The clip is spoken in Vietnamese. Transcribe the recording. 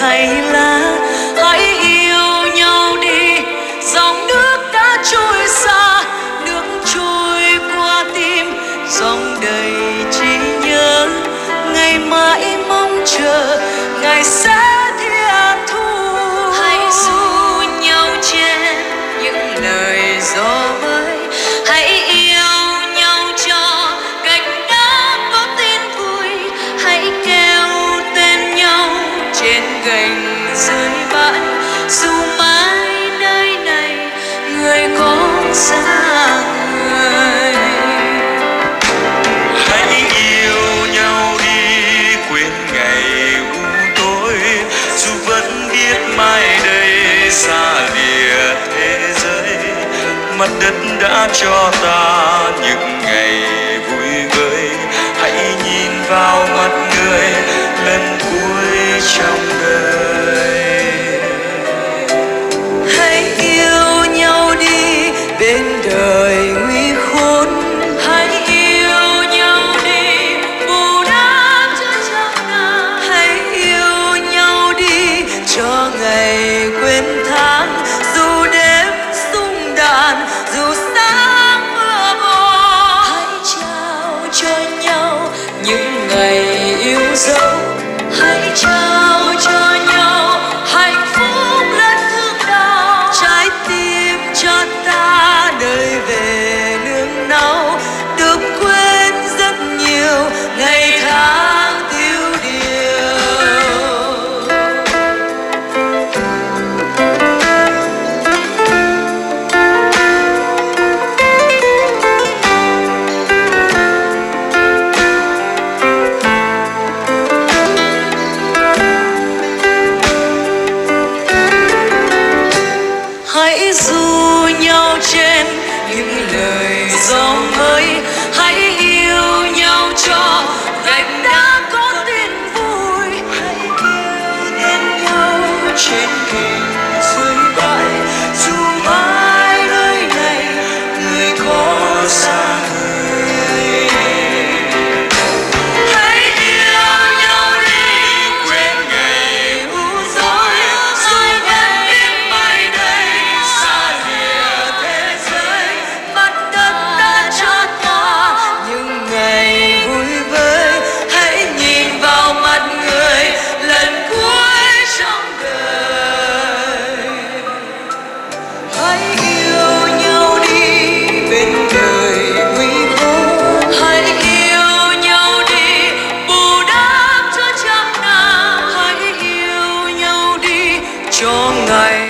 hay lá. Hãy yêu nhau đi, dòng nước đã trôi xa, nước trôi qua tim, dòng đầy trí nhớ. Ngày mãi mong chờ, ngày sẽ thiên thu. Hãy ru nhau trên những lời gió mới, hãy yêu nhau cho cành đá có tên vui, hãy kêu tên nhau trên gành dưới bãi. Dù mãi nơi này người có xa người, hãy yêu nhau đi, quên ngày u tối. Dù vẫn biết mai đây xa lìa thế giới, mặt đất đã cho ta những ngày vui vơi. Hãy nhìn vào mặt người lần cuối trong đời. hãy yêu nhau đi bên đời nguy khốn. Hãy yêu nhau đi bù đắp cho trong nào. Hãy yêu nhau đi cho ngày quên tháng. Dù đêm rung đàn, dù sáng mưa bom, hãy trao cho nhau những ngày yêu dấu. Hãy trao cho nhau hạnh phúc lẫn thương đau. Trái tim cho ta đời về nương náu, được quên rất nhiều ngày tháng tiêu điều. Hãy ru nhau trên những lời gió mới, hãy yêu nhau cho gạch đá có tên vui, hãy kêu tên nhau trên cành dưới bãi. Dù mãi nơi này người có xa người, hãy yêu nhau đi, quên ngày u tối. Rồi vẫn biết mai đây xa lìa thế giới, mặt đất đã cho ta những ngày vui vơi. Hãy nhìn vào mặt người lần cuối trong đời. Hãy yêu nhau đi bên đời nguy khốn. Hãy yêu nhau đi bù đắp cho trăm năm. Hãy yêu nhau đi cho ngày